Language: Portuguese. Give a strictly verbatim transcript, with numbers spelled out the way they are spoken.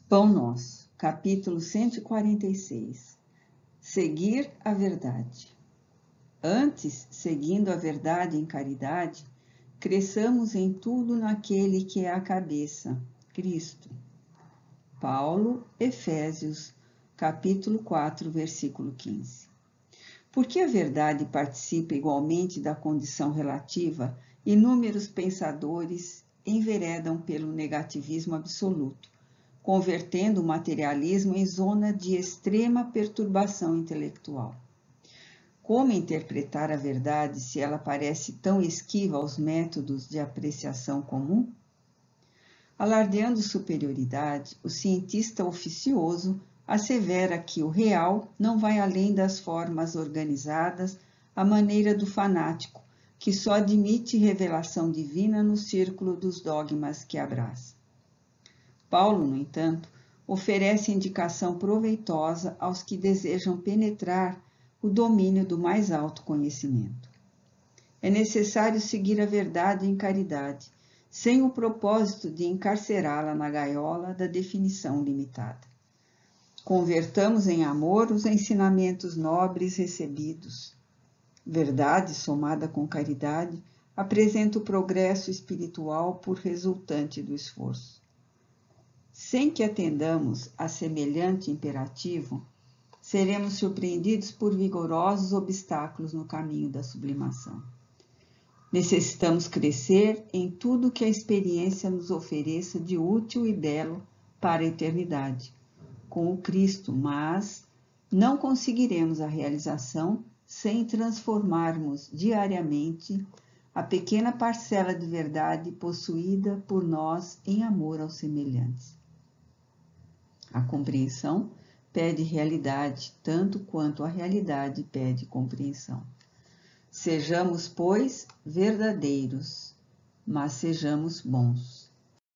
Pão Nosso, capítulo cento e quarenta e seis. Seguir a verdade. Antes, seguindo a verdade em caridade, cresçamos em tudo naquele que é a cabeça, Cristo. Paulo, Efésios, capítulo quatro, versículo quinze. Porque a verdade participa igualmente da condição relativa, inúmeros pensadores enveredam pelo negativismo absoluto, convertendo o materialismo em zona de extrema perturbação intelectual. Como interpretar a verdade se ela parece tão esquiva aos métodos de apreciação comum? Alardeando superioridade, o cientista oficioso assevera que o real não vai além das formas organizadas à maneira do fanático, que só admite revelação divina no círculo dos dogmas que abraça. Paulo, no entanto, oferece indicação proveitosa aos que desejam penetrar o domínio do mais alto conhecimento. É necessário seguir a verdade em caridade, sem o propósito de encarcerá-la na gaiola da definição limitada. Convertamos em amor os ensinamentos nobres recebidos. Verdade somada com caridade apresenta o progresso espiritual por resultante do esforço. Sem que atendamos a semelhante imperativo, seremos surpreendidos por vigorosos obstáculos no caminho da sublimação. Necessitamos crescer em tudo que a experiência nos ofereça de útil e belo para a eternidade, com o Cristo, mas não conseguiremos a realização sem transformarmos diariamente a pequena parcela de verdade possuída por nós em amor aos semelhantes. A compreensão pede realidade, tanto quanto a realidade pede compreensão. Sejamos, pois, verdadeiros, mas sejamos bons.